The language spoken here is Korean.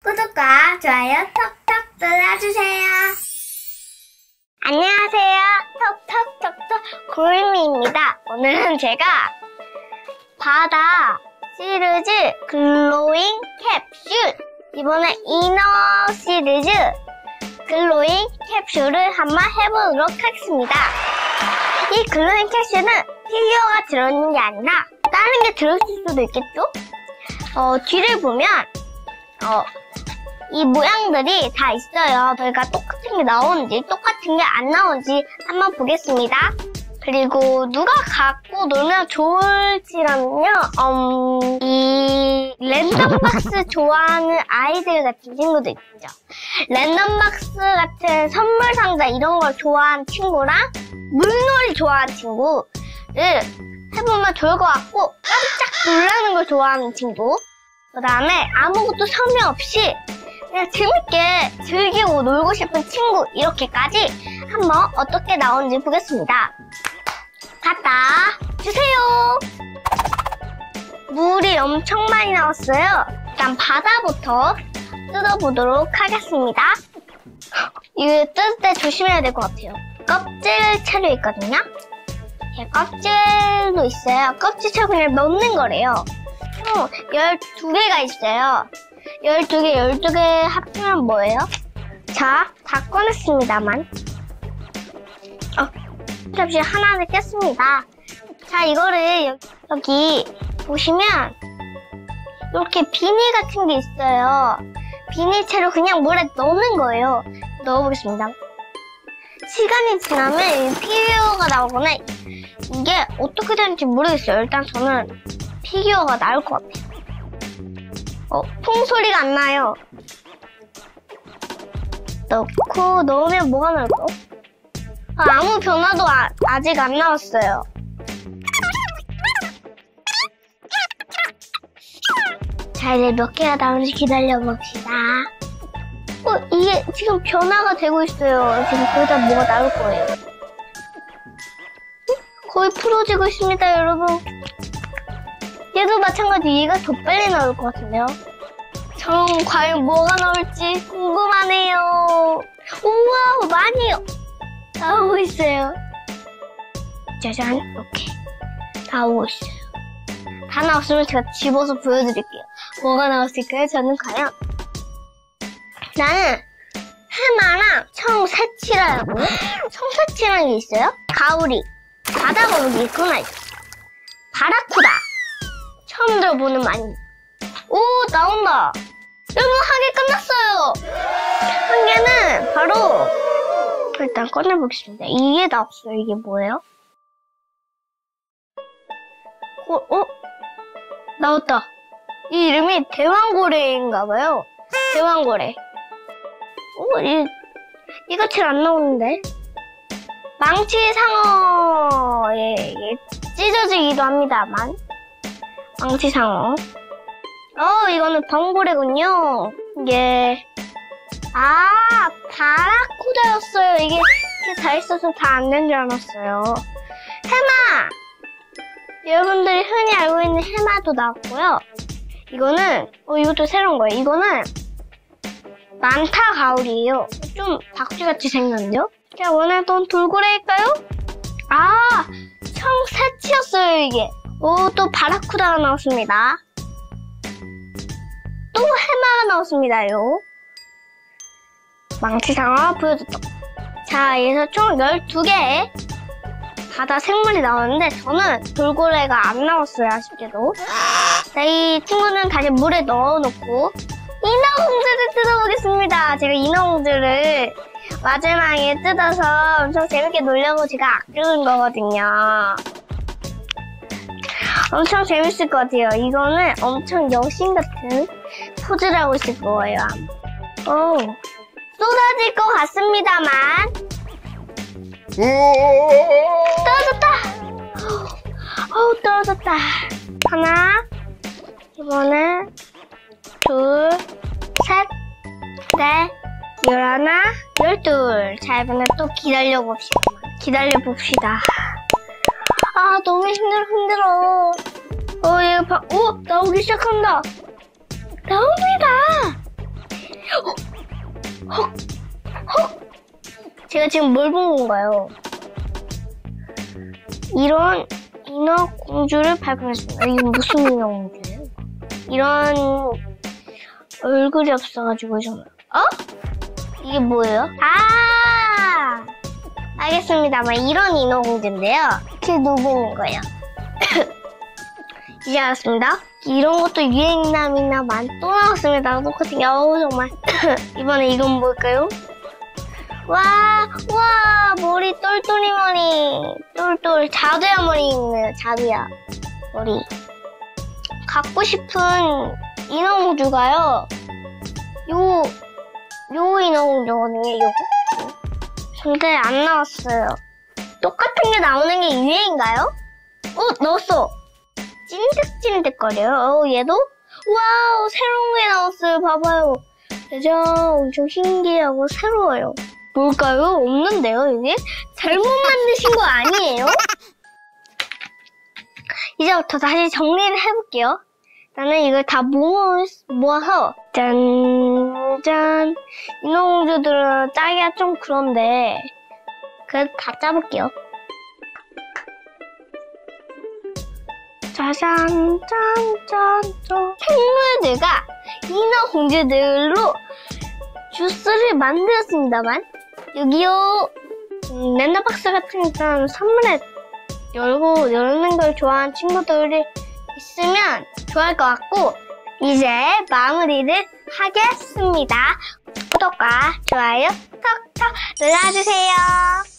구독과 좋아요 톡톡 눌러주세요. 안녕하세요. 톡톡톡톡 구름이입니다. 오늘은 제가 바다 시리즈 글로잉 캡슐, 이번에 이너 시리즈 글로잉 캡슐을 한번 해보도록 하겠습니다. 이 글로잉 캡슐은 피규어가 들어있는 게 아니라 다른 게 들어있을 수도 있겠죠? 뒤를 보면 이 모양들이 다 있어요. 저희가 똑같은 게 나오는지 똑같은 게 안 나오는지 한번 보겠습니다. 그리고 누가 갖고 놀면 좋을지라면요, 이 랜덤박스 좋아하는 아이들 같은 친구도 있죠. 랜덤박스 같은 선물 상자 이런 걸 좋아하는 친구랑 물놀이 좋아하는 친구를 해보면 좋을 것 같고, 깜짝 놀라는 걸 좋아하는 친구, 그 다음에 아무것도 설명 없이 그냥 재밌게 즐기고 놀고 싶은 친구, 이렇게까지 한번 어떻게 나오는지 보겠습니다. 갖다 주세요. 물이 엄청 많이 나왔어요. 일단 바다부터 뜯어보도록 하겠습니다. 이거 뜯을 때 조심해야 될 것 같아요. 껍질 채로 있거든요. 껍질도 있어요. 껍질 채로 그냥 넣는 거래요. 12개가 있어요. 12개 합치면 뭐예요? 자, 다 꺼냈습니다만. 캡슐 하나를 깼습니다. 자, 이거를 여기 보시면 이렇게 비닐 같은 게 있어요. 비닐채로 그냥 물에 넣는 거예요. 넣어보겠습니다. 시간이 지나면 이 피규어가 나오거나 이게 어떻게 되는지 모르겠어요. 일단 저는 피규어가 나올 것 같아요. 퐁 소리가 안 나요. 넣으면 뭐가 나올까? 아무 변화도 아직 안 나왔어요. 자, 이제 몇 개가 나오는지 기다려봅시다. 이게 지금 변화가 되고 있어요. 지금 거의 다 뭐가 나올 거예요. 거의 풀어지고 있습니다, 여러분. 얘도 마찬가지. 얘가 더 빨리 나올 것 같은데요. 전 과연 뭐가 나올지 궁금하네요. 우와, 많이 나오고 있어요. 짜잔, 이렇게 나오고 있어요. 다 나왔으면 제가 집어서 보여드릴게요. 뭐가 나왔을까요? 저는 과연 나는 해마랑 청새치라고, 청새치라는 게 있어요. 가오리, 바다거북이 있구나. 바라쿠다, 처음 들어보는 말이. 오, 나온다. 여러분, 한 개 끝났어요. 한 개는 바로, 일단 꺼내보겠습니다. 이게 나왔어요. 이게 뭐예요? 나왔다. 이 이름이 대왕고래인가봐요. 대왕고래. 이거 잘 안 나오는데. 망치상어에 찢어지기도 합니다만. 망치상어. 이거는 범고래군요. 이게, 바라쿠다였어요. 이게 다 있어서 다 안 된 줄 알았어요. 해마! 여러분들이 흔히 알고 있는 해마도 나왔고요. 이거는, 이것도 새로운 거예요. 이거는 만타 가오리예요. 좀 박쥐같이 생겼는데요? 제가 원하던 돌고래일까요? 청새치였어요, 이게. 또 바라쿠다가 나왔습니다. 또 해마가 나왔습니다요. 망치상어 보여줬다. 자, 여기서 총 12개의 바다 생물이 나왔는데 저는 돌고래가 안 나왔어요, 아쉽게도. 자, 이 친구는 다시 물에 넣어놓고 인어공주를 뜯어보겠습니다. 제가 인어공주를 마지막에 뜯어서 엄청 재밌게 놀려고 제가 아끼는 거거든요. 엄청 재밌을 것 같아요. 이거는 엄청 여신 같은 포즈를 하고 있을 거예요. 쏟아질 것 같습니다만. 떨어졌다. 떨어졌다. 하나, 이번에 둘, 셋, 넷, 11, 12. 자, 이번에 또 기다려봅시다. 너무 힘들어. 얘가 나오기 시작한다. 나옵니다. 헉! 제가 지금 뭘 본 건가요? 이런 인어공주를 발견했습니다. 이게 무슨 인어공주예요? 이런 얼굴이 없어가지고 좀 이게 뭐예요? 알겠습니다. 이런 인어공주인데요. 이렇게 누고 있는 거예요. 이제 알았습니다. 이런 것도 유행남이나만 또 나왔습니다. 똑같은 게 정말. 이번에 이건 뭘까요? 와 머리 똘똘이 머리 똘똘 자두야 머리 있네요. 자두야 머리. 갖고 싶은 인어공주가요. 요 인어공주거든요. 요거. 근데 안 나왔어요. 똑같은 게 나오는 게 유행인가요? 넣었어. 찐득찐득거려요. 얘도? 와우, 새로운 게 나왔어요. 봐봐요. 짜잔, 엄청 신기하고 새로워요. 뭘까요? 없는데요, 이게? 잘못 만드신 거 아니에요? 이제부터 다시 정리를 해볼게요. 나는 이걸 다 모아서 짠. 인어공주들은 짜기가 좀 그런데 그래도 다 짜볼게요. 짜잔, 짠. 생물들과 인어공주들로 주스를 만들었습니다만 여기요. 랜덤박스 같은 그런 선물에 열는 걸 좋아하는 친구들이 있으면 좋아할 것 같고 이제 마무리를 하겠습니다. 구독과 좋아요 톡톡 눌러주세요.